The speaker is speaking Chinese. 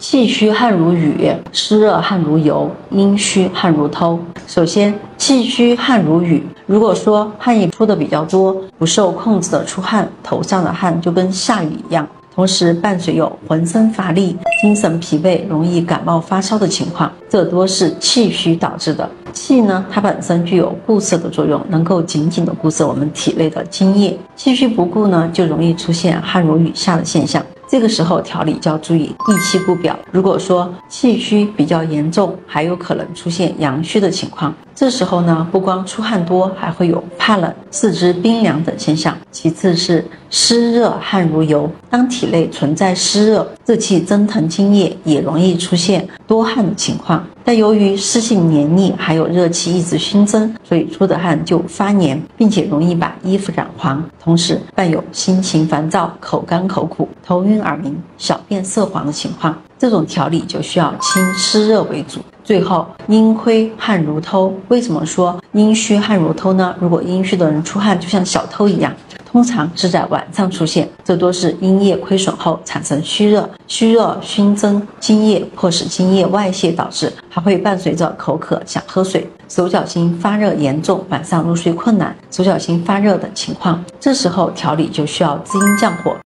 气虚汗如雨，湿热汗如油，阴虚汗如偷。首先，气虚汗如雨，如果说汗液出的比较多，不受控制的出汗，头上的汗就跟下雨一样，同时伴随有浑身乏力、精神疲惫、容易感冒发烧的情况，这多是气虚导致的。气呢，它本身具有固摄的作用，能够紧紧的固摄我们体内的津液。气虚不固呢，就容易出现汗如雨下的现象。这个时候调理就要注意益气固表。如果说气虚比较严重，还有可能出现阳虚的情况。这时候呢，不光出汗多，还会有怕冷、四肢冰凉等现象。其次是湿热汗如油，当体内存在湿热，热气蒸腾津液，也容易出现多汗的情况。但由于湿性黏腻，还有热气一直熏蒸，所以出的汗就发黏，并且容易把衣服染黄，同时伴有心情烦躁、口干口苦、头晕耳鸣、小便色黄的情况。这种调理就需要清湿热为主。最后，阴亏汗如偷。为什么说阴虚汗如偷呢？如果阴虚的人出汗就像小偷一样，通常是在晚上出现，这多是阴液亏损后产生虚热，虚热熏蒸津液，迫使津液外泄导致，还会伴随着口渴、想喝水、手脚心发热严重、晚上入睡困难、手脚心发热等情况。这时候调理就需要滋阴降火。